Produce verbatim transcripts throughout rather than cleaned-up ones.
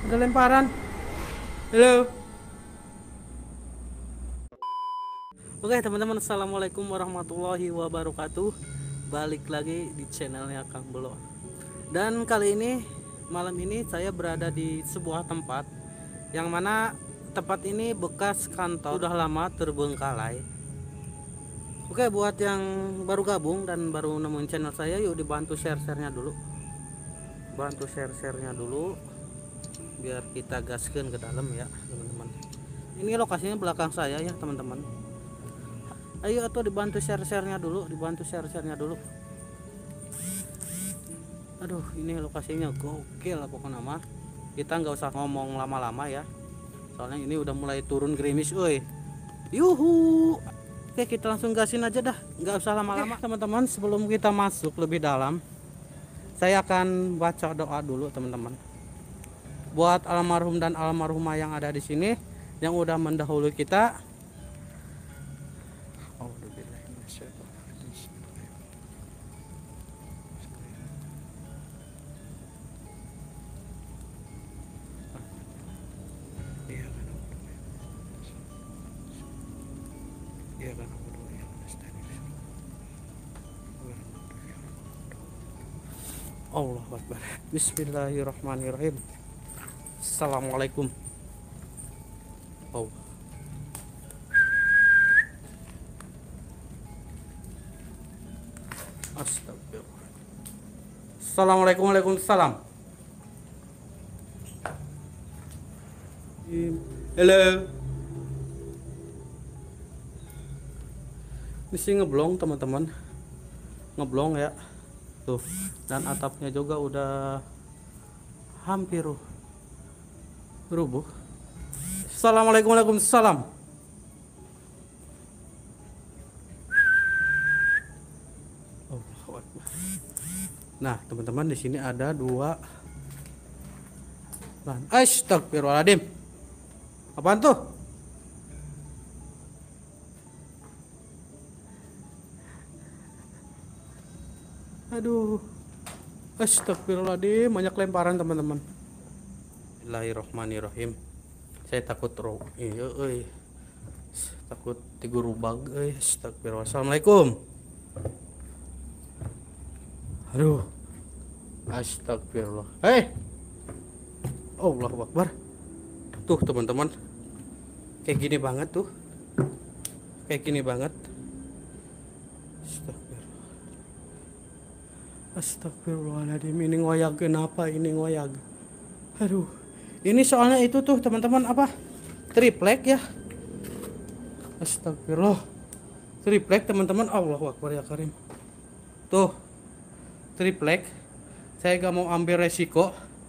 Ada lemparan. Halo. Oke teman-teman, assalamualaikum warahmatullahi wabarakatuh. Balik lagi di channelnya Kang Belo. Dan kali ini, malam ini saya berada di sebuah tempat yang mana tempat ini bekas kantor, sudah lama terbengkalai. Oke, buat yang baru gabung dan baru nemuin channel saya, yuk dibantu share-share-nya dulu. Bantu share-share-nya dulu biar kita gaskan ke dalam ya teman-teman. Ini lokasinya belakang saya ya teman-teman. Ayo atau dibantu share-share-nya dulu, dibantu share-share-nya dulu. Aduh, ini lokasinya gokil pokoknya mah. Kita nggak usah ngomong lama-lama ya. Soalnya ini udah mulai turun gerimis, oi. Yuhu. Oke, kita langsung gasin aja dah, nggak usah lama-lama. Teman-teman, sebelum kita masuk lebih dalam, saya akan baca doa dulu teman-teman. Buat almarhum dan almarhumah yang ada di sini yang udah mendahului kita. Allahu Akbar. Bismillahirrahmanirrahim. Assalamualaikum. Oh. Astagfirullah. Assalamualaikum. Waalaikumsalam. Halo. Ini sih ngeblong teman-teman. Ngeblong ya. Tuh, dan atapnya juga udah hampir rubuh. Assalamualaikum. Waalaikumsalam. Nah teman-teman, di sini ada dua. Astagfirullahaladzim. Apaan tuh? Aduh. Astagfirullahaladzim, banyak lemparan teman-teman. Bismillahirrahmanirrahim. Saya takut roh. Iya, euy. Takut digurubag euy. Astagfirullah. Assalamualaikum. Aduh. Astagfirullah. Hei. Allahu Akbar. Tuh teman-teman. Kayak gini banget tuh. Kayak gini banget. Astagfirullah. Astagfirullahaladzim. Ini ngoyag kenapa ini ngoyag? Aduh. Ini soalnya itu tuh teman-teman apa? Triplek ya. Astagfirullah. Triplek teman-teman. Allahu Akbar ya Karim. Tuh. Triplek. Saya gak mau ambil resiko.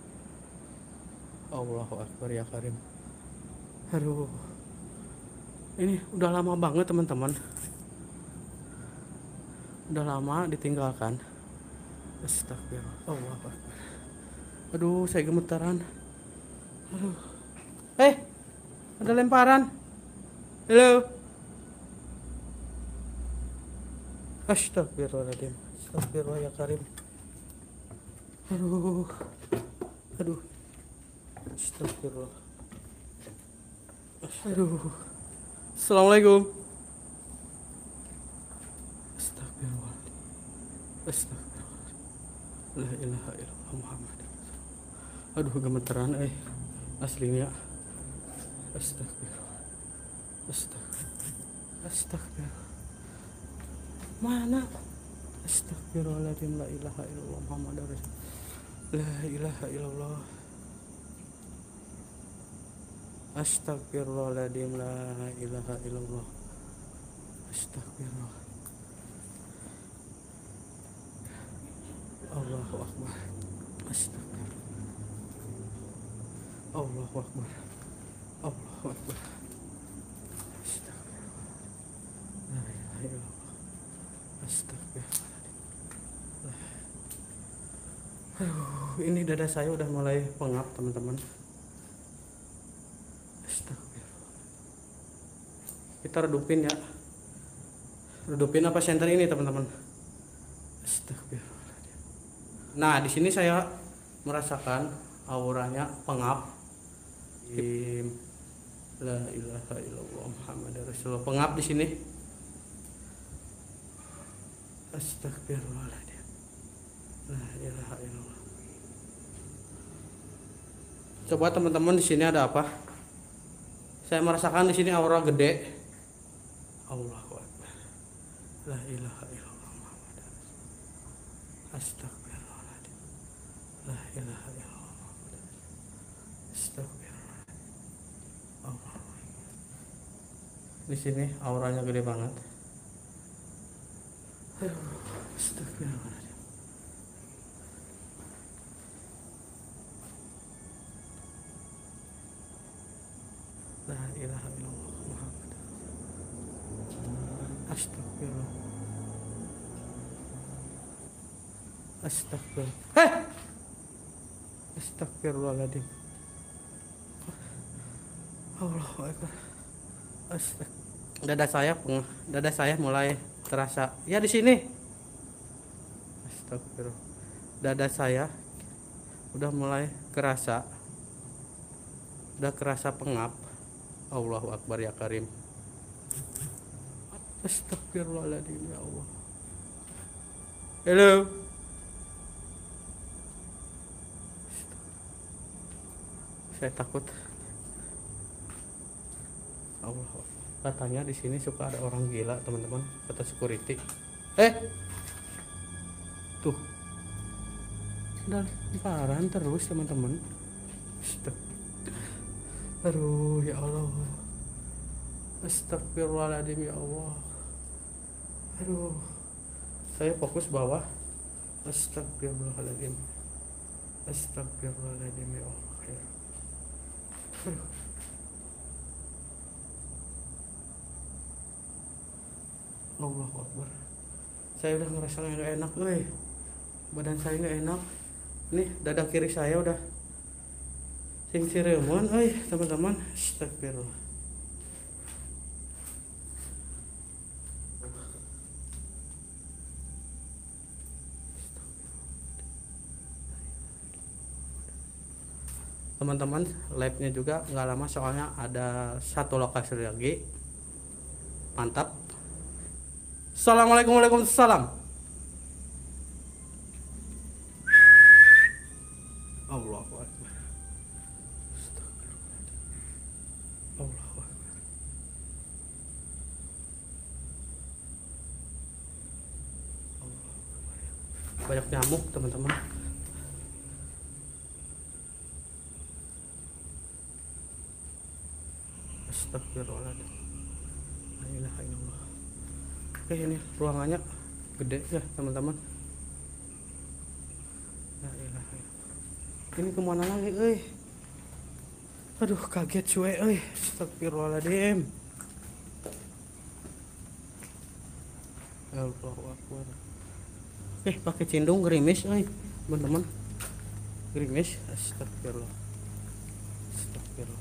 Allahu Akbar ya Karim. Aduh. Ini udah lama banget teman-teman. Udah lama ditinggalkan. Astagfirullah. Allahu Akbar. Aduh, saya gemetaran. Aduh. Eh, ada lemparan. Halo. Astagfirullahaladzim. Astagfirullah ya Karim. Aduh. Aduh. Astagfirullah. Aduh. Assalamualaikum. Astagfirullah. Astagfirullah. La ilaha illallah Muhammad. Aduh, gemeteran eh aslinya. Astagfirullah. Astagfirullah. Astagfirullah. Mana? Astagfirullahaladzim. La ilaha illallah Muhammad Rasul. La ilaha illallah. Astagfirullahaladzim. La ilaha illallah. Astagfirullah. Allahu Akbar. Astagfirullah. Allahu Akbar. Allahu Akbar. Astagfirullah. La ilaha illallah. Astagfirullah. Aduh, ini dada saya udah mulai pengap teman-teman. Astagfirullah. Kita redupin ya. Redupin apa center ini teman-teman. Astagfirullah. Nah, di sini saya merasakan auranya pengap. Im. La ilaha illallah Muhammadar Rasulullah. Pengap di sini. Astagfirullahaladzim. La ilaha illallah. Coba teman-teman, di sini ada apa? Saya merasakan di sini aura gede. Allahu Akbar. La ilaha illallah Muhammadar Rasulullah. Astagfirullahaladzim. La ilaha illallah. Astagfirullah. Allah. Di sini auranya gede banget. Astagfirullahaladzim. La ilaha illallah Muhammad. Astagfirullah. Astagfirullah. Heh. Astagfirullahaladzim. Allahu Akbar. Astag. Dada saya peng, dada saya mulai terasa. Ya di sini. Astagfirullah. Dada saya udah mulai kerasa. Udah kerasa pengap. Allahu Akbar ya Karim. Astagfirullahaladzim ya Allah. Halo. Saya takut. Allah. Katanya di sini suka ada orang gila, teman-teman. Kata security. Eh. Tuh. Dan paran terus, teman-teman. Astagfirullah. Aduh ya Allah. Astagfirullahaladzim ya Allah. Aduh. Saya fokus bawah. Astagfirullahaladzim. Astagfirullahaladzim ya Allah. Aduh. Allahu Akbar. Saya udah ngerasa nggak enak, euy. Badan saya nggak enak. Nih dada kiri saya udah sing sireumon, euy, teman-teman. Astagfirullah. Teman-teman, live-nya juga nggak lama soalnya ada satu lokasi lagi. Mantap. Assalamualaikum warahmatullahi wabarakatuh. Allahu Akbar. Allahu Akbar. Banyak nyamuk, teman-teman. Astagfirullahaladzim. La ilaha illallah. Oke, ini ruangannya gede ya teman-teman. La ilaha illallah. Ini kemana lagi, euy? Aduh, kaget cuy, euy. Astagfirullahaladzim. Allahu Akbar. Oke, pakai cindung gerimis, euy, teman-teman. Gerimis. Astagfirullah. Astagfirullah.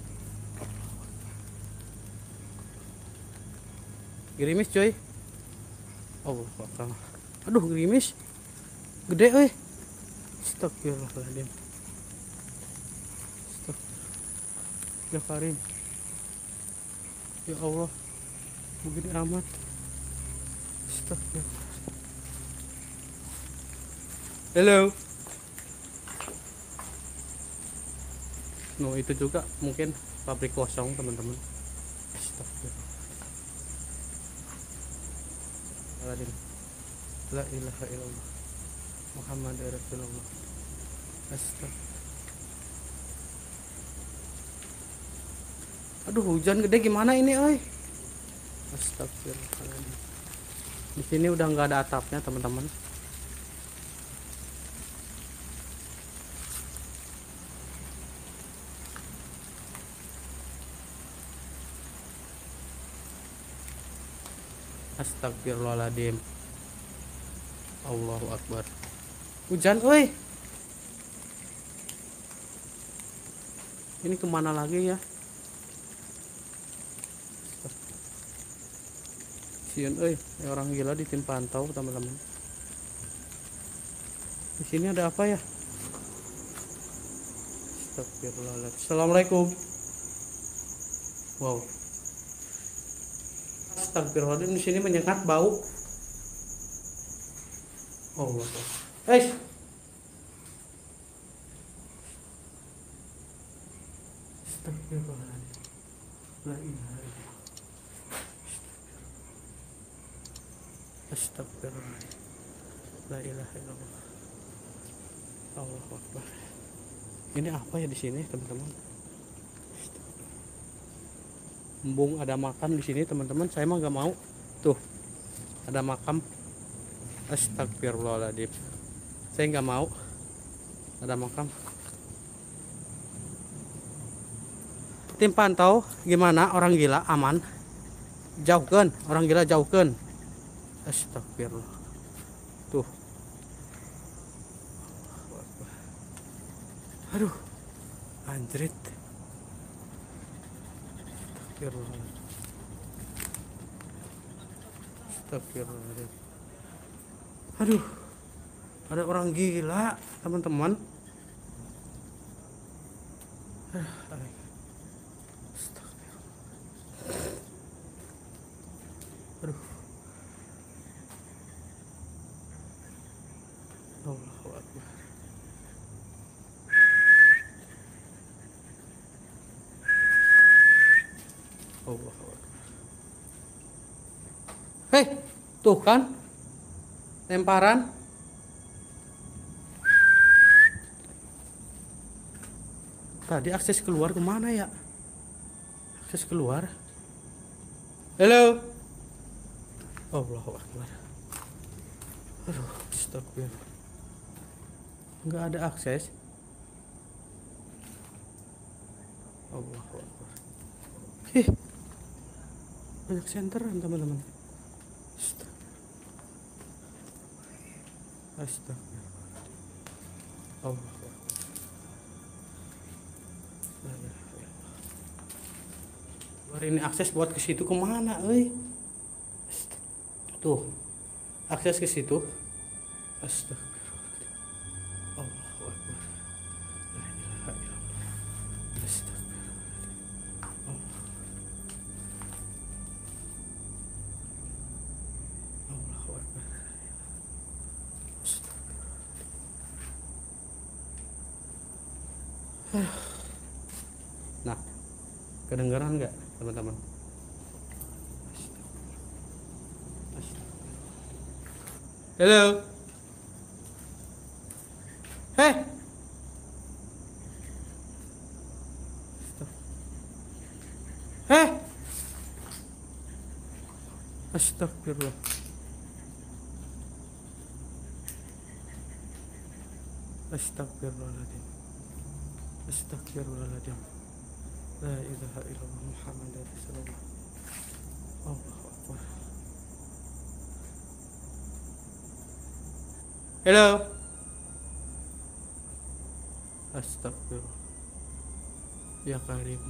Gerimis coy. Allah Akbar. Aduh, gerimis gede euy. Astagfirullahaladzim. Astagfirullah. Ya Karim. Ya Allah. Begini amat. Astagfirullah. Halo. No, itu juga mungkin pabrik kosong, teman-teman. Astagfirullah. La ilaha illallah Muhammad Rasulullah. Astagfirullah. Aduh, hujan gede gimana ini, oi? Astagfirullah. Di sini udah nggak ada atapnya, teman-teman. Astagfirullahaladzim. Allahu Akbar. Hujan, woi. Ini kemana lagi ya? Sian, woi. Orang gila di tim pantau, teman-teman. Di sini ada apa ya? Astagfirullahaladzim. Assalamualaikum. Wow. Astagfirullahaladzim, di sini menyengat bau. Oh, wow. Hey. Astagfirullahaladzim. La ilaha illallah. Astagfirullahaladzim. La ilaha illallah. Allahu Akbar. Ini apa ya di sini, teman-teman? Embung ada makam di sini, teman-teman. Saya mah nggak mau. Tuh, ada makam. Astagfirullahaladzim. Saya nggak mau. Ada makam. Tim pantau gimana orang gila aman? Jauhkan, orang gila jauhkan. Astagfirullah. Tuh. Aduh. Anjrit. Astagfirullah. Astagfirullah. Aduh. Ada orang gila, teman-teman. Aduh. Allahu Akbar. Allahu Akbar. Hei, tuh kan lemparan. Tadi akses keluar kemana ya? Akses keluar. Halo. Allahu Akbar. Aduh, astagfirullah. Enggak ada akses. Allahu Akbar. Ih. Banyak senteran, teman-teman. Astagfirullah. Allahu Akbar. Ini akses buat ke situ kemana, euy? Tuh, akses ke situ. Astagfirullahaladzim. Allahu Akbar. La ilaha illallah. Astagfirullahaladzim. Allahu Akbar. Astagfirullahaladzim. Nah, kedengaran nggak, teman-teman? Halo. Hei. Hei. Astagfirullah. Astagfirullahaladzim. Astagfirullahaladzim. La ilaha illallah Muhammadur Rasulullah. Allahu Akbar. Halo. Astagfirullah. Ya Karim.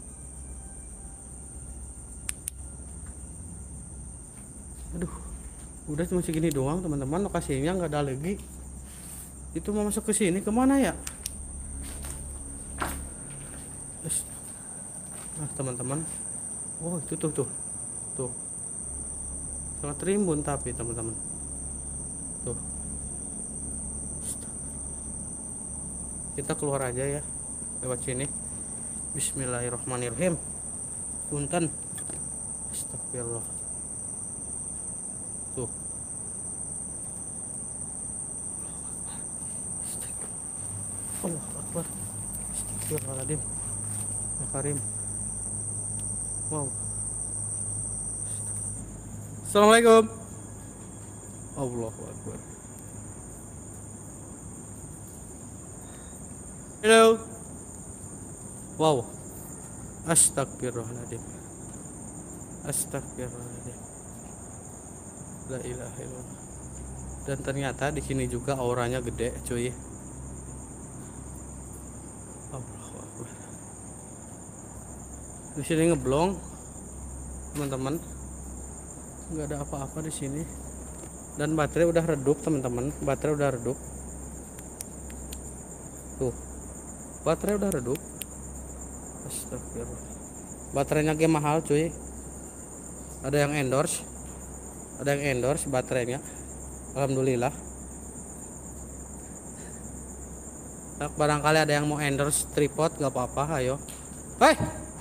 Aduh, udah cuma segini doang, teman-teman. Lokasinya nggak ada lagi. Itu mau masuk ke sini kemana ya? Nah, teman-teman. Oh, itu tuh tuh. Tuh. Sangat rimbun tapi, teman-teman. Tuh. Kita keluar aja ya lewat sini. Bismillahirrahmanirrahim. Punten. Astagfirullah. Tuh. Allahu Akbar. Astagfirullahaladzim. Ya Karim. Wow. Assalamualaikum. Allahu Akbar. Halo. Wow. Astagfirullahaladzim. Astagfirullahaladzim. La ilaha illallah. Dan ternyata di sini juga auranya gede, cuy. Allahu Akbar. Di sini ngeblong, teman-teman. Nggak ada apa-apa di sini. Dan baterai udah redup, teman-teman. Baterai udah redup. Tuh. baterai udah redup. Astagfirullah. Baterainya ge mahal cuy. Ada yang endorse. Ada yang endorse baterainya. Alhamdulillah. Nah, barangkali ada yang mau endorse tripod gak apa-apa, ayo. Hei.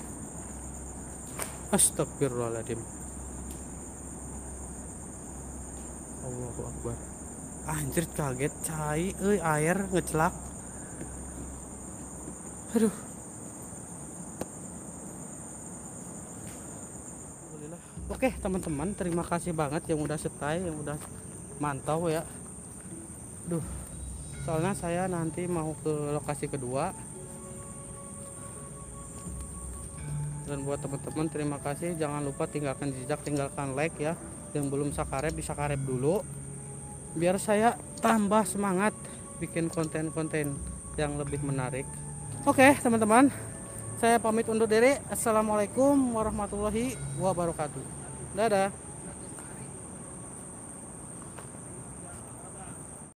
Astagfirullahaladzim. Allahu Akbar. Anjir kaget cai euy air ngecelak. Aduh. Alhamdulillah. Oke, teman-teman, terima kasih banget yang udah stay, yang udah mantau ya. Duh. Soalnya saya nanti mau ke lokasi kedua. Dan buat teman-teman terima kasih, jangan lupa tinggalkan jejak, tinggalkan like ya. Yang belum subscribe bisa subscribe dulu biar saya tambah semangat bikin konten-konten yang lebih menarik. Oke teman-teman, saya pamit undur diri. Assalamualaikum warahmatullahi wabarakatuh. Dadah.